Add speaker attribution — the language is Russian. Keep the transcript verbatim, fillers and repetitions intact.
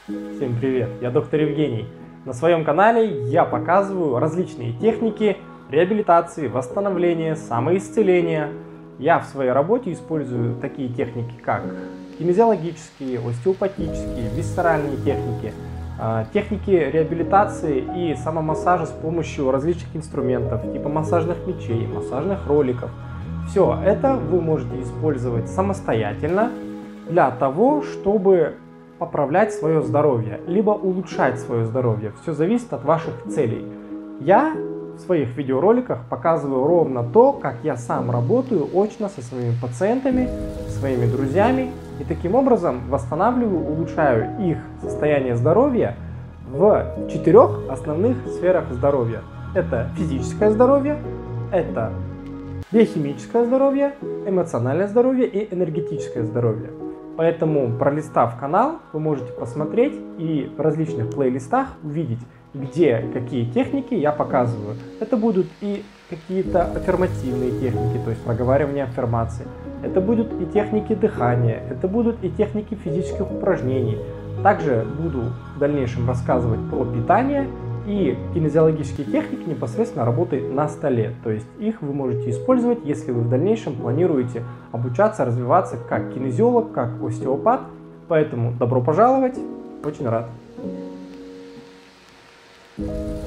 Speaker 1: Всем привет, я доктор Евгений. На своем канале я показываю различные техники реабилитации, восстановления, самоисцеления. Я в своей работе использую такие техники, как кинезиологические, остеопатические, висцеральные техники, техники реабилитации и самомассажа с помощью различных инструментов, типа массажных мечей, массажных роликов. Все это вы можете использовать самостоятельно для того, чтобы поправлять свое здоровье, либо улучшать свое здоровье. Все зависит от ваших целей. Я в своих видеороликах показываю ровно то, как я сам работаю очно со своими пациентами, своими друзьями, и таким образом восстанавливаю, улучшаю их состояние здоровья в четырех основных сферах здоровья. Это физическое здоровье, это биохимическое здоровье, эмоциональное здоровье и энергетическое здоровье. Поэтому, пролистав канал, вы можете посмотреть и в различных плейлистах увидеть, где какие техники я показываю. Это будут и какие-то аффирмативные техники, то есть проговаривание аффирмаций. Это будут и техники дыхания, это будут и техники физических упражнений. Также буду в дальнейшем рассказывать про питание и кинезиологические техники непосредственно работы на столе. То есть их вы можете использовать, если вы в дальнейшем планируете обучаться, развиваться как кинезиолог, как остеопат. Поэтому добро пожаловать, очень рад.